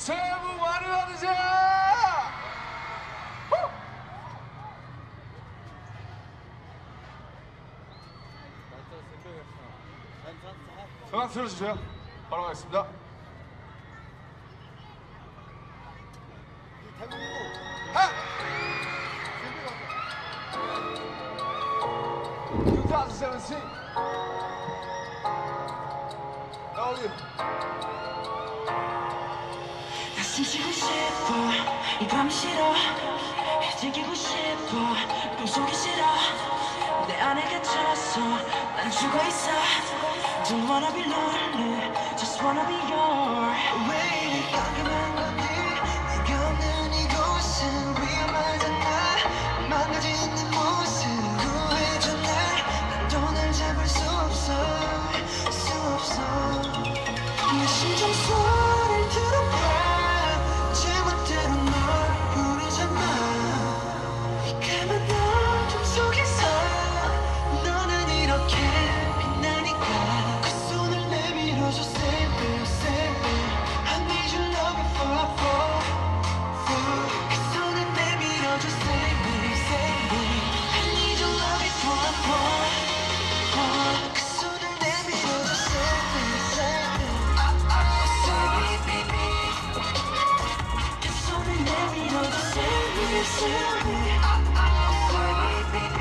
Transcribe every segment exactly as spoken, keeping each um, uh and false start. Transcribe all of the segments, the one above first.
새해 복 많이 받으세요. 음악 틀어주세요. 바로 가겠습니다. 이천십칠 어디? 다시 지고 싶어 이 밤이 싫어 지키고 싶어 꿈속이 싫어 내 안에 갇혀서 난 죽어있어 Don't wanna be lonely Just wanna be your 왜 이리 깜깜한 건지 네가 없는 이곳은 위험하잖아 망가진 내 모습 구해줘 날 난 돈을 잡을 수 없어 수 없어 내 심장 소리를 들어봐 제멋대로 널 부르잖아 이 까만 어둠 속에서 너는 이렇게 빛나니까 그 손을 내밀어줘 Save me, save me I need your love for, for, for 그 손을 내밀어줘 Save me, save me I need your love for, for, for 그 손을 내밀어줘 Save me, save me Save me, baby 그 손을 내밀어줘 Save me, save me Save me, baby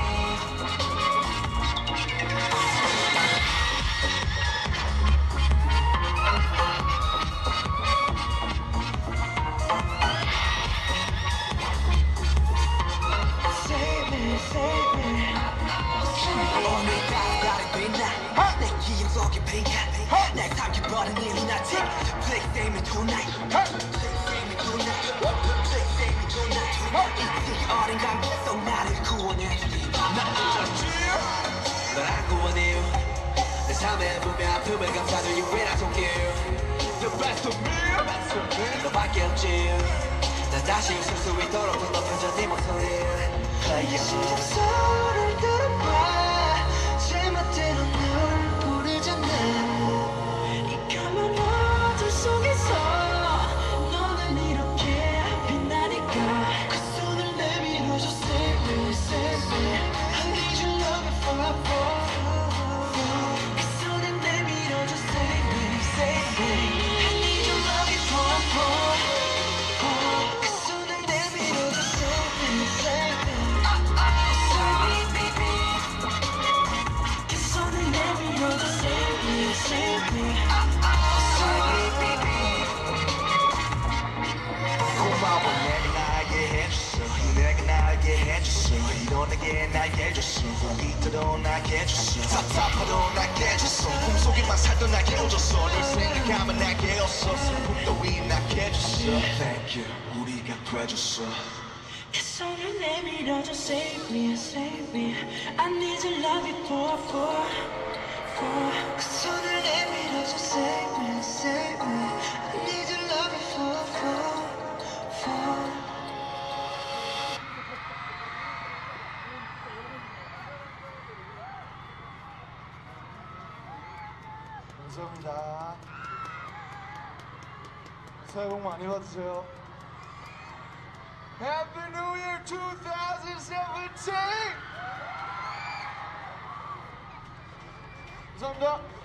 Save me, save me 오늘 따라가는 빛나 내 기억 속에 빛나 날 삼켜버린 일루나틱 Please save me tonight Please save me tonight Please save me tonight 이 어린 감기 속 나를 구원해주리 난 어쩌지 널 안고 원해요 내 삶에 보면 아픔을 감싸는 유일한 손길 The best of me 너밖에 없지 난 다시 웃을 수 있도록 더 높여줘 네 목소리 내 심장 소리를 들어봐 제멋대로 널 부르잖아 이 까만 어둠 속에서 너는 이렇게 빛나니까 그 손을 내밀어줘 Save me, save me I need your love for, for, for 그 손을 내밀어줘 Save me, save me I need your love for, for, for 그 손을 내밀어줘 Save me, save me Save me, baby 그 손을 내밀어줘 Save me, save me Save me, baby 고마워 내가 알게 해줬어 내가 나게 해줬어 이런 내게 나게 해줬어 이토록 나게 해줬어 답답하도 나게 해줬어 꿈속에만 살던 나게 해줬어 널 생각하면 나게 해줬어 슬픔 따위 나게 해줬어 Thank you 우리가 돼줬어 그 손을 내밀어줘 Save me, save me I need your love for, for, for 그 손을 내밀어줘 Save me, save me I need your love for, for, for 감사합니다. 새해 복 많이 받으세요. Happy New Year twenty seventeen! 감사합니다.